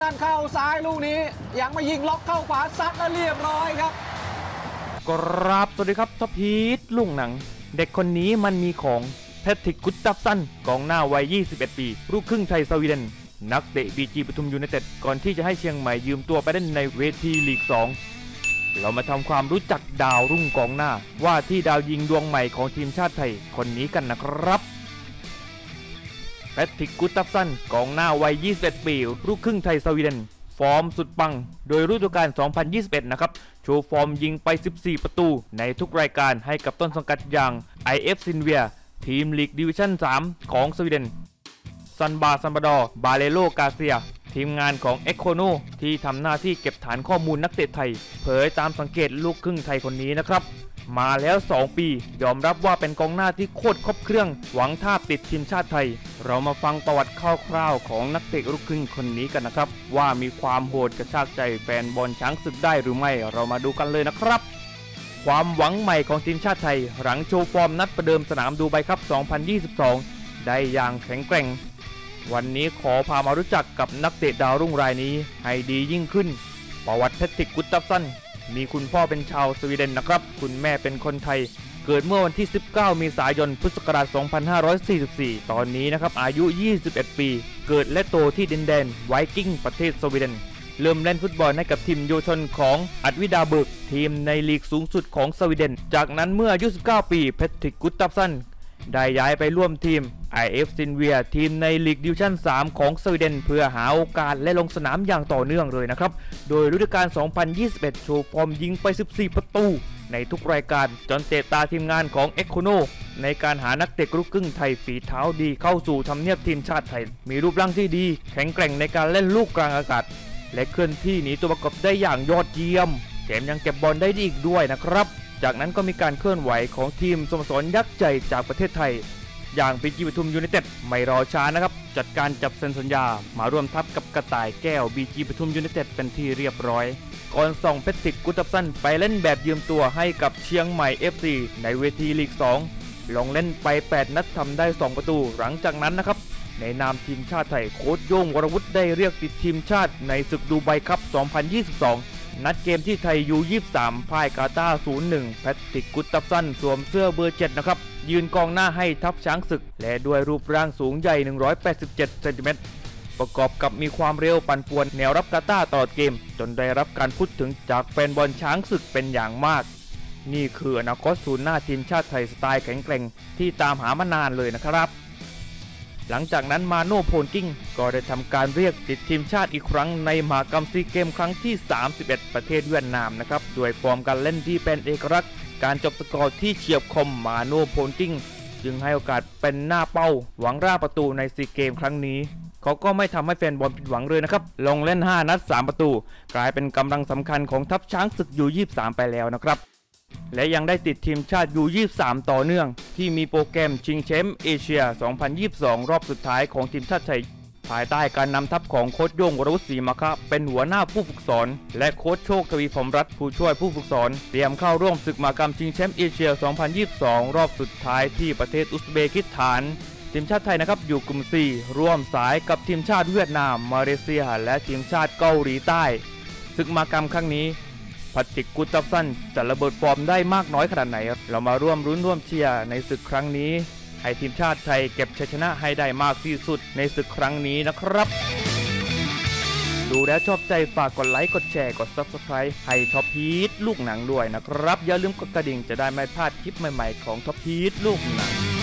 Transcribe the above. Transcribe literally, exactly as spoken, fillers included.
ด้านเข้าซ้ายลูกนี้ยังไม่ยิงล็อกเข้าขวาซัดแล้วเรียบร้อยครับกราบสวัสดีครับท็อปพีทลูกหนังเด็กคนนี้มันมีของแพทริก กุสตัฟซันกองหน้าวัยยี่สิบเอ็ดปีลูกครึ่งไทยสวีเดนนักเตะ บี จี ปทุมยูไนเต็ดก่อนที่จะให้เชียงใหม่ยืมตัวไปเล่นในเวทีลีกสองเรามาทำความรู้จักดาวรุ่งกองหน้าว่าที่ดาวยิงดวงใหม่ของทีมชาติไทยคนนี้กันนะครับแพทริก กุสตัฟซันกองหน้าวัยยี่สิบเอ็ดปีลูกครึ่งไทยสวีเดนฟอร์มสุดปังโดยฤดูกาล สองพันยี่สิบเอ็ด นะครับโชว์ฟอร์มยิงไป สิบสี่ ประตูในทุกรายการให้กับต้นสังกัดอย่าง ไอ เอฟ ซินเวียทีมลีกดิวิชั่น สาม ของสวีเดนซันบาซันบาดอร์บาเลโลกาเซียทีมงานของเอ็กโคโนที่ทำหน้าที่เก็บฐานข้อมูลนักเตะไทยเผยตามสังเกตลูกครึ่งไทยคนนี้นะครับมาแล้วสองปียอมรับว่าเป็นกองหน้าที่โคตรครบเครื่องหวังท่าติดทีมชาติไทยเรามาฟังประวัติคร่าวๆของนักเตะลูกครึ่งคนนี้กันนะครับว่ามีความโหดกระชากใจแฟนบอลช้างศึกได้หรือไม่เรามาดูกันเลยนะครับความหวังใหม่ของทีมชาติไทยหลังโชว์ฟอร์มนัดประเดิมสนามดูไบครับ สองพันยี่สิบสอง ได้อย่างแข็งแกร่งวันนี้ขอพามารู้จักกับนักเตะดาวรุ่งรายนี้ให้ดียิ่งขึ้นประวัติแพทริก กุสตัฟซันมีคุณพ่อเป็นชาวสวีเดนนะครับคุณแม่เป็นคนไทยเกิดเมื่อวันที่สิบเก้าเมษายนพุทธศักราชสองพันห้าร้อยสี่สิบสี่ตอนนี้นะครับอายุยี่สิบเอ็ดปีเกิดและโตที่ดินแดนไวกิ้งประเทศสวีเดนเริ่มเล่นฟุตบอลให้กับทีมเยาวชนของอัดวิดาเบิร์กทีมในลีกสูงสุดของสวีเดนจากนั้นเมื่ออายุสิบเก้าปีแพทริก กุสตัฟซันได้ย้ายไปร่วมทีม ไอ เอฟ ซินเวียทีมในลีกดิวิชั่น สาม ของสวีเดนเพื่อหาโอกาสและลงสนามอย่างต่อเนื่องเลยนะครับโดยฤดูกาล สองพันยี่สิบเอ็ด โชว์ฟอร์มยิงไป สิบสี่ ประตูในทุกรายการจนเตะตาทีมงานของเอ็กโคโนในการหานักเตะลูกครึ่งไทยฝีเท้าดีเข้าสู่ทำเนียบทีมชาติไทยมีรูปร่างที่ดีแข็งแกร่งในการเล่นลูกกลางอากาศและเคลื่อนที่หนีตัวประกบได้อย่างยอดเยี่ยมแถมยังเก็บบอลได้ดีอีกด้วยนะครับจากนั้นก็มีการเคลื่อนไหวของทีมสโมสรยักษ์ใหญ่จากประเทศไทยอย่าง บี จี ปทุมยูไนเต็ดไม่รอช้านะครับจัดการจับเซ็นสัญญามาร่วมทัพกับกระต่ายแก้ว บี จี ปทุมยูไนเต็ดเป็นที่เรียบร้อยก่อนส่งแพทริก กุสตัฟซันไปเล่นแบบยืมตัวให้กับเชียงใหม่ เอฟ ซี ในเวทีลีกสองลงเล่นไปแปดนัดทำได้สองประตูหลังจากนั้นนะครับในนามทีมชาติไทยโค้ชโย่งวรวุฒิได้เรียกติดทีมชาติในศึกดูไบครับ สองพันยี่สิบสองนัดเกมที่ไทย ยู ยี่สิบสาม พ่ายกาตาร์ ศูนย์หนึ่ง แพทริก กุสตัฟซันสวมเสื้อเบอร์เจ็ดนะครับยืนกองหน้าให้ทัพช้างศึกและด้วยรูปร่างสูงใหญ่หนึ่งร้อยแปดสิบเจ็ดเซนติเมตรประกอบกับมีความเร็วปั่นป่วนแนวรับกาตาร์ตลอดเกมจนได้รับการพูดถึงจากแฟนบอลช้างศึกเป็นอย่างมากนี่คืออนาคตศูนย์หน้าทีมชาติไทยสไตล์แข็งแกร่งที่ตามหามานานเลยนะครับหลังจากนั้นมาโน่โพลกิ้งก็ได้ทำการเรียกติดทีมชาติอีกครั้งในมหกรรมซีเกมครั้งที่สามสิบเอ็ดประเทศเวียดนามนะครับด้วยฟอร์มการเล่นที่เป็นเอกลักษณ์การจบสกอร์ที่เฉียบคมมาโน่โพลกิ้งจึงให้โอกาสเป็นหน้าเป้าหวังร่าประตูในซีเกมครั้งนี้เขาก็ไม่ทำให้แฟนบอลผิดหวังเลยนะครับลงเล่นห้านัดสามประตูกลายเป็นกำลังสำคัญของทัพช้างศึก ยู ยี่สิบสาม ไปแล้วนะครับและยังได้ติดทีมชาติ ยู ยี่สิบสาม ต่อเนื่องที่มีโปรแกรมชิงแชมป์เอเชีย สองพันยี่สิบสอง รอบสุดท้ายของทีมชาติไทยภายใต้การนำทัพของโค้ชโย่งวรวุฒิศรีมาคะเป็นหัวหน้าผู้ฝึกสอนและโค้ชโชคทวีพรหมรัตน์ผู้ช่วยผู้ฝึกสอนเตรียมเข้าร่วมศึกมหกรรมชิงแชมป์เอเชีย สองพันยี่สิบสอง รอบสุดท้ายที่ประเทศอุซเบกิสถานทีมชาติไทยนะครับอยู่กลุ่ม สี่ ร่วมสายกับทีมชาติเวียดนามมาเลเซียและทีมชาติเกาหลีใต้ศึกมหกรรมครั้งนี้แพทริก กุสตัฟซันจะระเบิดฟอร์มได้มากน้อยขนาดไหนเรามาร่วมรุ้นร่วมเชียร์ในศึกครั้งนี้ให้ทีมชาติไทยเก็บชัยชนะให้ได้มากที่สุดในศึกครั้งนี้นะครับดูแล้วชอบใจฝากกดไลค์กดแชร์กด ซับสไครบ์ ให้ท็อปพีทลูกหนังด้วยนะครับอย่าลืมกดกระดิ่งจะได้ไม่พลาดคลิปใหม่ๆของท็อปพีทลูกหนัง